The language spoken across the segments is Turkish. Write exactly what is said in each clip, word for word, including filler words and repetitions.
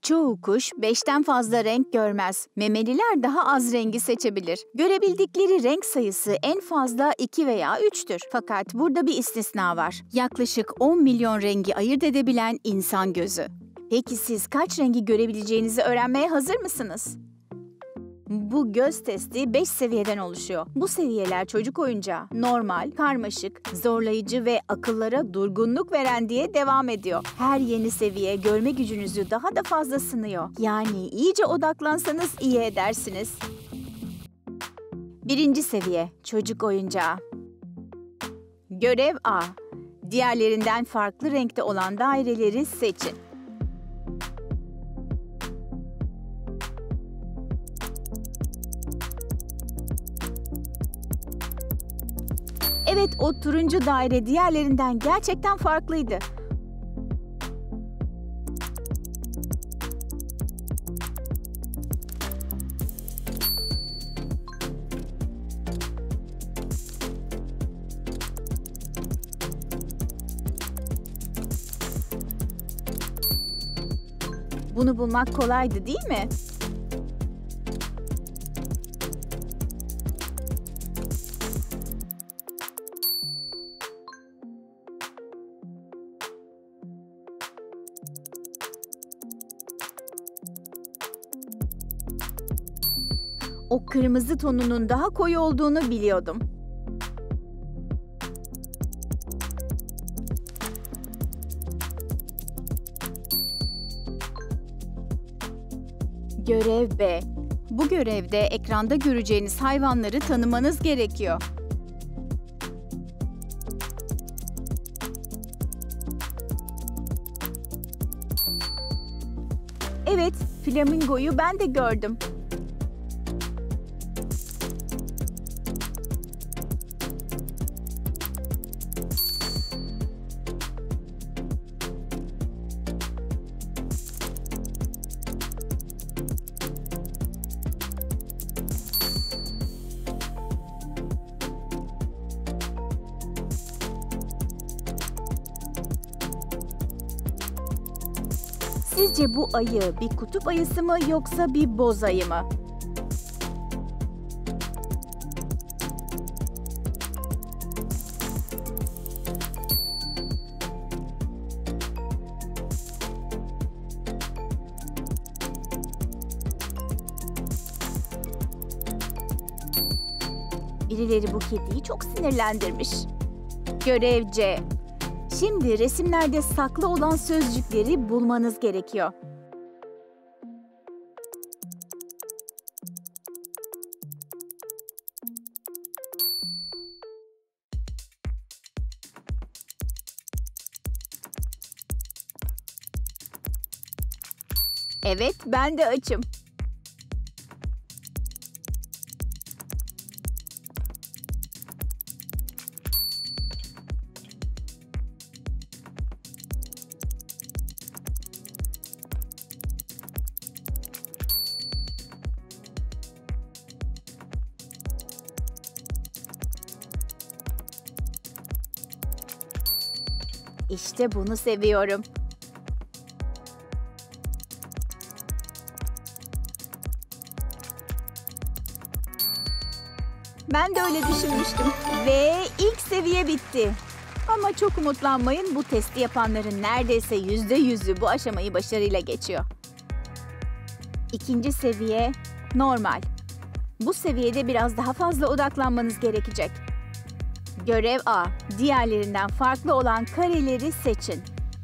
Çoğu kuş beşten fazla renk görmez. Memeliler daha az rengi seçebilir. Görebildikleri renk sayısı en fazla iki veya üçtür. Fakat burada bir istisna var. Yaklaşık on milyon rengi ayırt edebilen insan gözü. Peki siz kaç rengi görebileceğinizi öğrenmeye hazır mısınız? Bu göz testi beş seviyeden oluşuyor. Bu seviyeler çocuk oyuncağı, normal, karmaşık, zorlayıcı ve akıllara durgunluk veren diye devam ediyor. Her yeni seviye görme gücünüzü daha da fazla sınıyor. Yani iyice odaklansanız iyi edersiniz. Birinci seviye, çocuk oyuncağı. Görev A. Diğerlerinden farklı renkte olan daireleri seçin. Evet, o turuncu daire diğerlerinden gerçekten farklıydı. Bunu bulmak kolaydı, değil mi? O kırmızı tonunun daha koyu olduğunu biliyordum. Görev B. Bu görevde ekranda göreceğiniz hayvanları tanımanız gerekiyor. Evet, flamingoyu ben de gördüm. Sizce bu ayı bir kutup ayısı mı yoksa bir boz ayı mı? Birileri bu kediyi çok sinirlendirmiş. Görev C. Şimdi resimlerde saklı olan sözcükleri bulmanız gerekiyor. Evet, ben de açım. İşte bunu seviyorum. Ben de öyle düşünmüştüm. Ve ilk seviye bitti. Ama çok umutlanmayın, bu testi yapanların neredeyse yüzde yüzü bu aşamayı başarıyla geçiyor. İkinci seviye normal. Bu seviyede biraz daha fazla odaklanmanız gerekecek. Görev A. Diğerlerinden farklı olan kareleri seçin.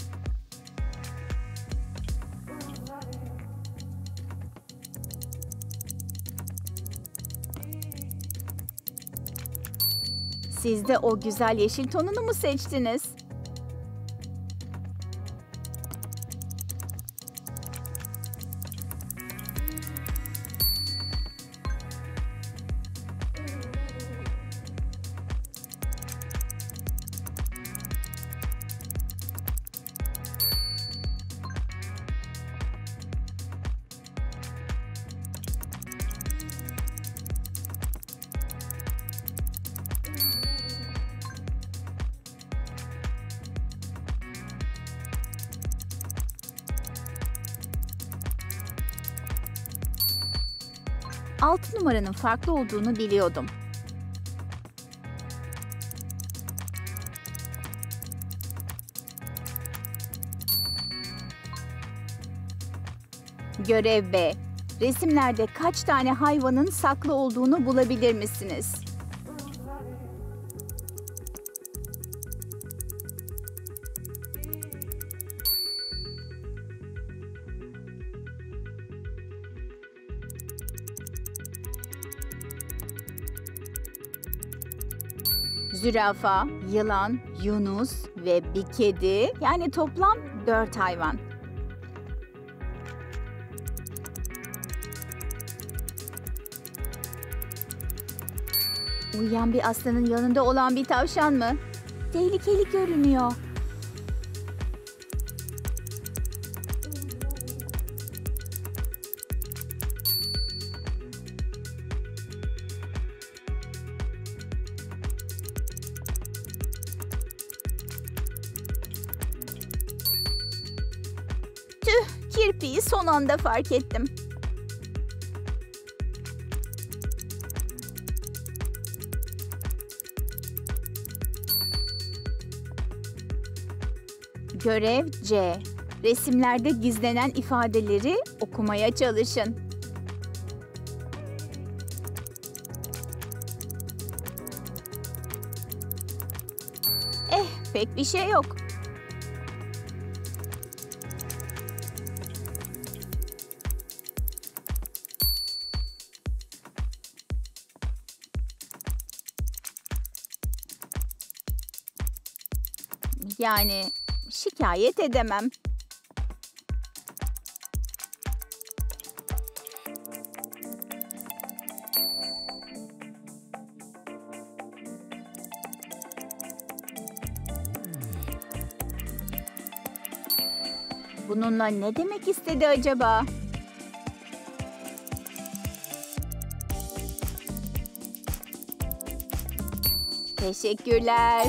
Siz de o güzel yeşil tonunu mu seçtiniz? altı numaranın farklı olduğunu biliyordum. Görev B. Resimlerde kaç tane hayvanın saklı olduğunu bulabilir misiniz? Zürafa, yılan, yunus ve bir kedi, yani toplam dört hayvan. Uyuyan bir aslanın yanında olan bir tavşan mı? Tehlikeli görünüyor. Tüh, kirpiyi son anda fark ettim. Görev C. Resimlerde gizlenen ifadeleri okumaya çalışın. Eh, pek bir şey yok. Yani şikayet edemem. Bununla ne demek istedi acaba? Teşekkürler.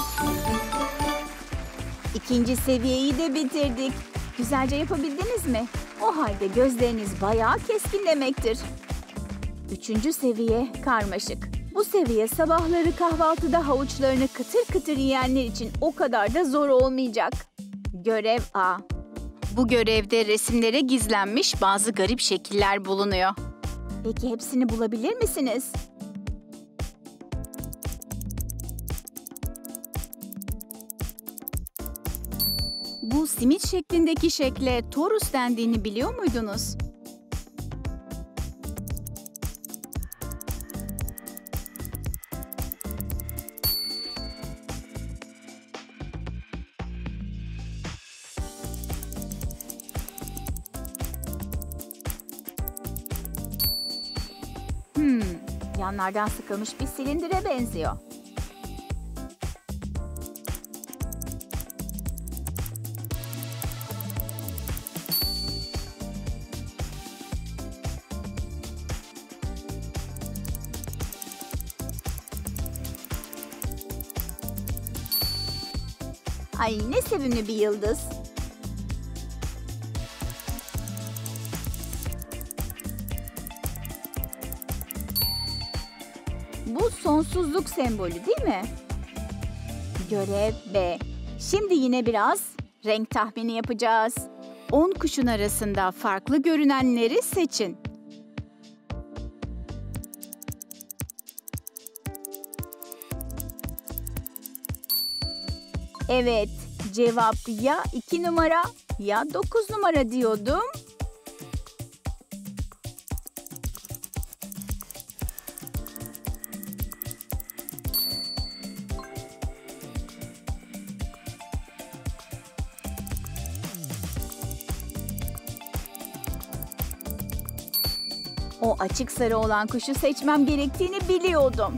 İkinci seviyeyi de bitirdik. Güzelce yapabildiniz mi? O halde gözleriniz bayağı keskin demektir. Üçüncü seviye karmaşık. Bu seviye sabahları kahvaltıda havuçlarını kıtır kıtır yiyenler için o kadar da zor olmayacak. Görev A. Bu görevde resimlere gizlenmiş bazı garip şekiller bulunuyor. Peki hepsini bulabilir misiniz? Bu simit şeklindeki şekle torus dendiğini biliyor muydunuz? Hmm, yanlardan sıkılmış bir silindire benziyor. Ay ne sevimli bir yıldız. Bu sonsuzluk sembolü değil mi? Görev B. Şimdi yine biraz renk tahmini yapacağız. on kuşun arasında farklı görünenleri seçin. Evet, cevap ya iki numara ya dokuz numara diyordum. O açık sarı olan kuşu seçmem gerektiğini biliyordum.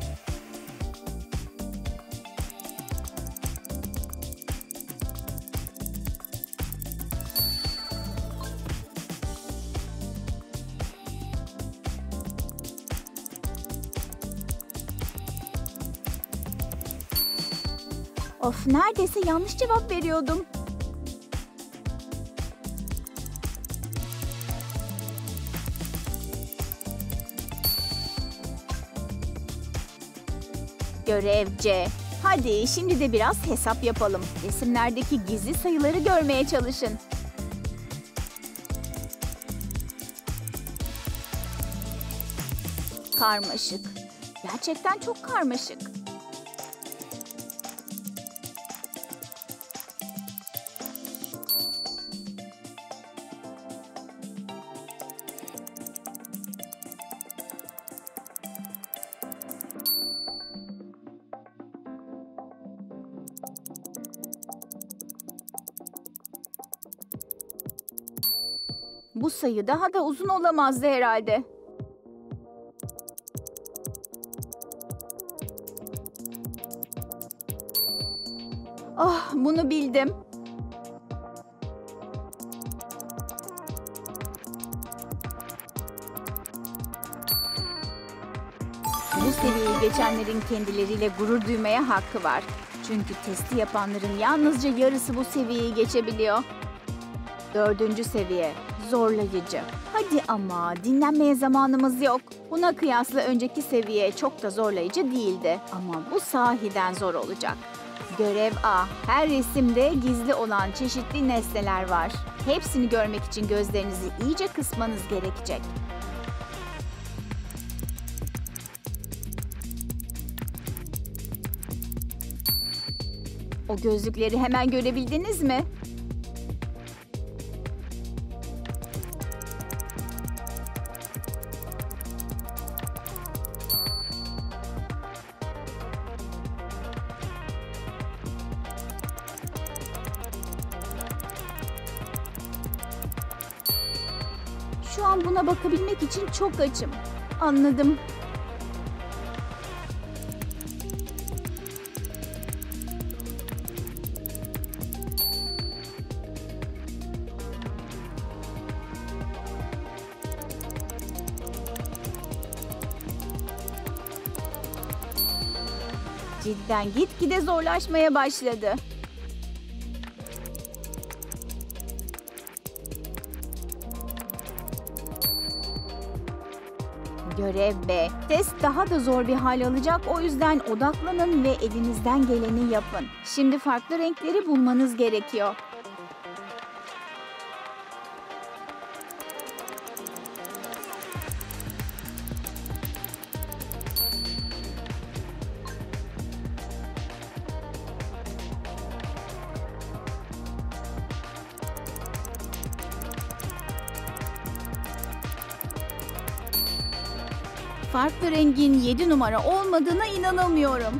Of, neredeyse yanlış cevap veriyordum. Görev C. Hadi şimdi de biraz hesap yapalım. Resimlerdeki gizli sayıları görmeye çalışın. Karmaşık. Gerçekten çok karmaşık. Bu sayı daha da uzun olamazdı herhalde. Ah, bunu bildim. Bu seviyeyi geçenlerin kendileriyle gurur duymaya hakkı var. Çünkü testi yapanların yalnızca yarısı bu seviyeyi geçebiliyor. Dördüncü seviye, zorlayıcı. Hadi ama dinlenmeye zamanımız yok. Buna kıyasla önceki seviye çok da zorlayıcı değildi. Ama bu sahiden zor olacak. Görev A. Her resimde gizli olan çeşitli nesneler var. Hepsini görmek için gözlerinizi iyice kısmanız gerekecek. O gözlükleri hemen görebildiniz mi? Şu an buna bakabilmek için çok açım. Anladım. Cidden gitgide zorlaşmaya başladı. Görev B. Test daha da zor bir hal alacak, o yüzden odaklanın ve elinizden geleni yapın. Şimdi farklı renkleri bulmanız gerekiyor. Farklı rengin yedi numara olmadığına inanamıyorum.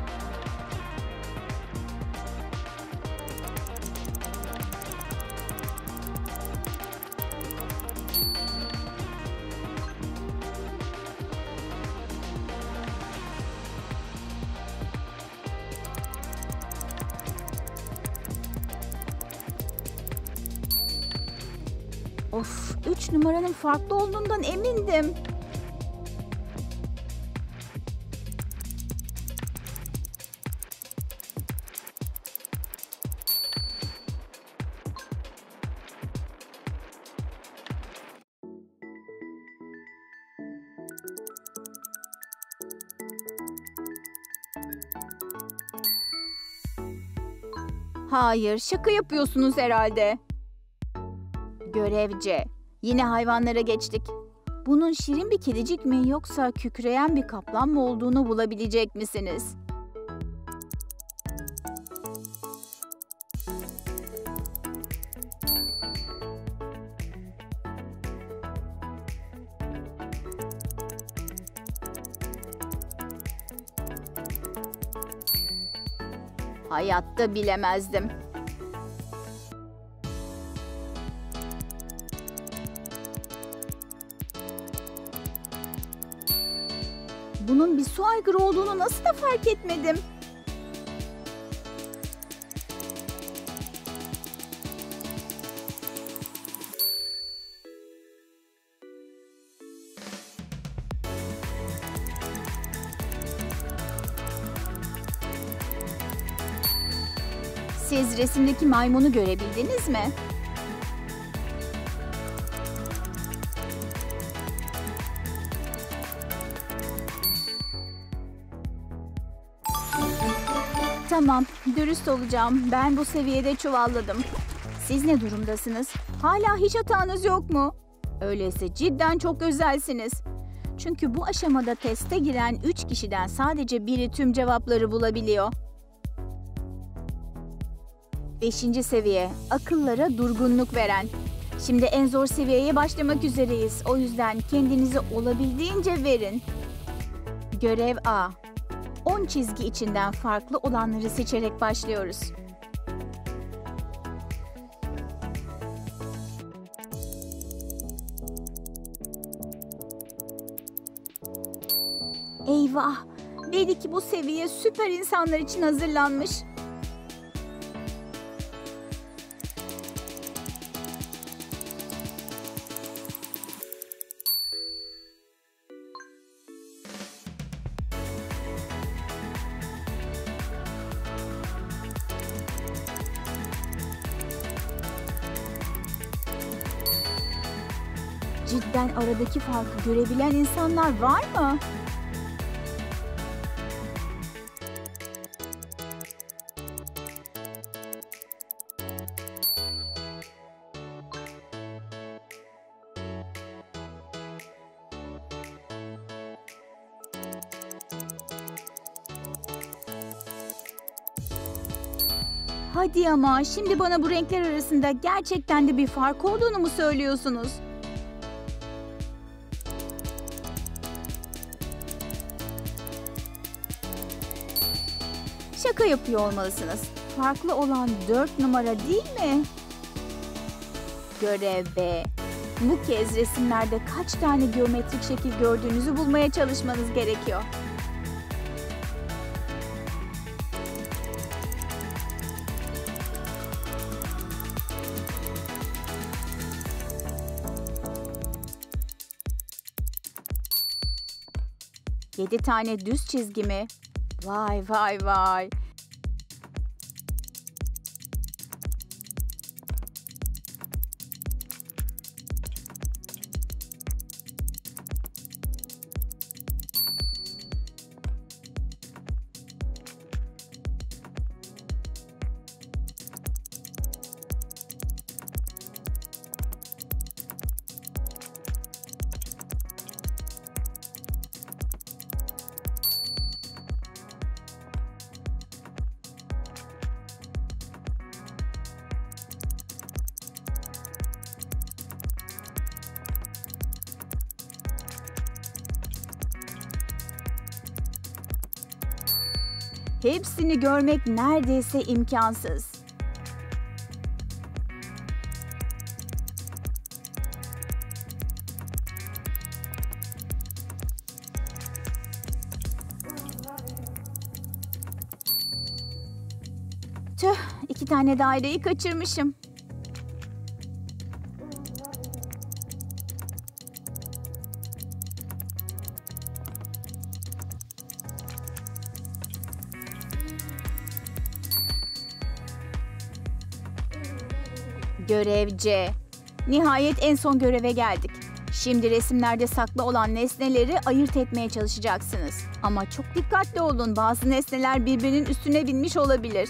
Of, üç numaranın farklı olduğundan emindim. Hayır, şaka yapıyorsunuz herhalde. Görev C. Yine hayvanlara geçtik. Bunun şirin bir kedicik mi yoksa kükreyen bir kaplan mı olduğunu bulabilecek misiniz? Hayatta bilemezdim. Bunun bir su aygırı olduğunu nasıl da fark etmedim? Siz resimdeki maymunu görebildiniz mi? Tamam, dürüst olacağım. Ben bu seviyede çuvalladım. Siz ne durumdasınız? Hala hiç hatanız yok mu? Öyleyse cidden çok özelsiniz. Çünkü bu aşamada teste giren üç kişiden sadece biri tüm cevapları bulabiliyor. Beşinci seviye, akıllara durgunluk veren. Şimdi en zor seviyeye başlamak üzereyiz. O yüzden kendinizi olabildiğince verin. Görev A. on çizgi içinden farklı olanları seçerek başlıyoruz. Eyvah! Belli ki bu seviye süper insanlar için hazırlanmış. Cidden aradaki farkı görebilen insanlar var mı? Hadi ama şimdi bana bu renkler arasında gerçekten de bir fark olduğunu mu söylüyorsunuz? Şaka yapıyor olmalısınız. Farklı olan dört numara değil mi? Görev B. Bu kez resimlerde kaç tane geometrik şekil gördüğünüzü bulmaya çalışmanız gerekiyor. Yedi tane düz çizgi mi? Vay vay vay. Hepsini görmek neredeyse imkansız. Tüh, iki tane daireyi kaçırmışım. Görev C. Nihayet en son göreve geldik. Şimdi resimlerde saklı olan nesneleri ayırt etmeye çalışacaksınız. Ama çok dikkatli olun. Bazı nesneler birbirinin üstüne binmiş olabilir.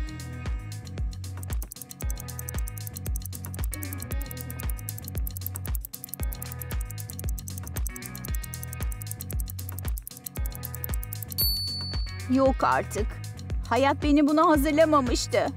Yok artık. Hayat beni buna hazırlamamıştı.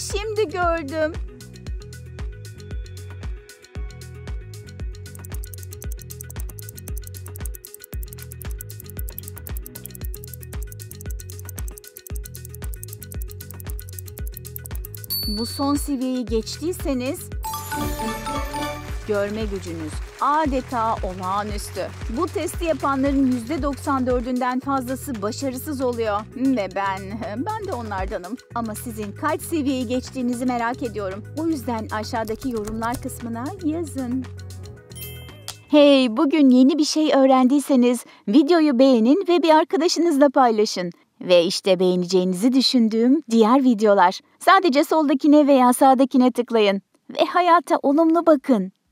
Şimdi gördüm. Bu son seviyeyi geçtiyseniz görme gücünüz adeta olağanüstü. Bu testi yapanların yüzde doksan dördünden fazlası başarısız oluyor. Ve ben, ben de onlardanım. Ama sizin kaç seviyeyi geçtiğinizi merak ediyorum. O yüzden aşağıdaki yorumlar kısmına yazın. Hey, bugün yeni bir şey öğrendiyseniz videoyu beğenin ve bir arkadaşınızla paylaşın. Ve işte beğeneceğinizi düşündüğüm diğer videolar. Sadece soldakine veya sağdakine tıklayın ve hayata olumlu bakın.